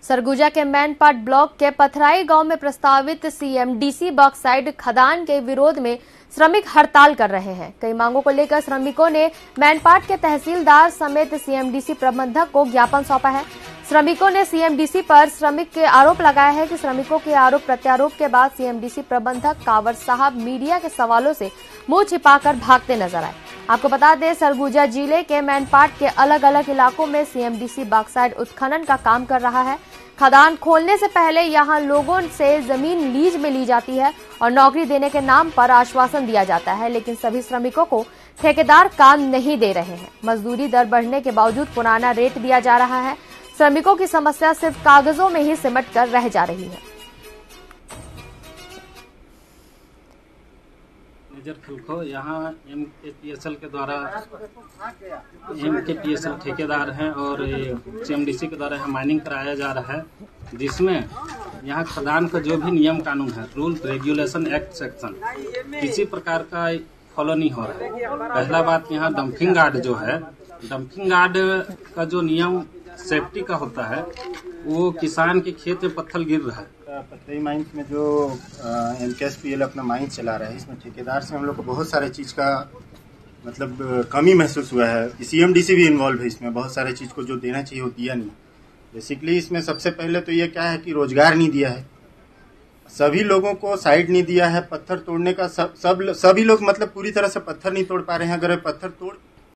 सरगुजा के मैनपाट ब्लॉक के पथराई गांव में प्रस्तावित सीएमडीसी बॉक्साइड खदान के विरोध में श्रमिक हड़ताल कर रहे हैं। कई मांगों को लेकर श्रमिकों ने मैनपाट के तहसीलदार समेत सीएमडीसी प्रबंधक को ज्ञापन सौंपा है। श्रमिकों ने सीएमडीसी पर श्रमिक के आरोप लगाया है कि श्रमिकों के आरोप प्रत्यारोप के बाद सीएमडीसी प्रबंधक कांवर साहब मीडिया के सवालों से मुंह छिपाकर भागते नजर आए। आपको बता दें, सरगुजा जिले के मैनपाट के अलग अलग इलाकों में सीएमडीसी बॉक्साइड उत्खनन का काम कर रहा है। खदान खोलने से पहले यहां लोगों से जमीन लीज में ली जाती है और नौकरी देने के नाम पर आश्वासन दिया जाता है, लेकिन सभी श्रमिकों को ठेकेदार काम नहीं दे रहे हैं। मजदूरी दर बढ़ने के बावजूद पुराना रेट दिया जा रहा है। श्रमिकों की समस्या सिर्फ कागजों में ही सिमट कर रह जा रही है। यहाँ एमकेपीएसएल के द्वारा एमकेपीएसएल ठेकेदार हैं और सीएमडीसी के द्वारा यहाँ माइनिंग कराया जा रहा है, जिसमें यहाँ खदान का जो भी नियम कानून है, रूल रेगुलेशन एक्ट सेक्शन, किसी प्रकार का फॉलो नहीं हो रहा है। पहला बात, यहाँ डंपिंग गार्ड जो है, डंपिंग गार्ड का जो नियम सेफ्टी का होता है, वो किसान के खेत में पत्थर गिर रहा है। पथरई माइंस में जो एमकेएसपीएल अपना माइन चला रहा है, इसमें ठेकेदार से हम लोग को बहुत सारे चीज़ का मतलब कमी महसूस हुआ है। सीएमडीसी भी इन्वॉल्व है इसमें, बहुत सारे चीज़ को जो देना चाहिए वो दिया नहीं। बेसिकली इसमें सबसे पहले तो ये क्या है कि रोजगार नहीं दिया है, सभी लोगों को साइड नहीं दिया है। पत्थर तोड़ने का सभी लोग मतलब पूरी तरह से पत्थर नहीं तोड़ पा रहे हैं। अगर पत्थर तोड़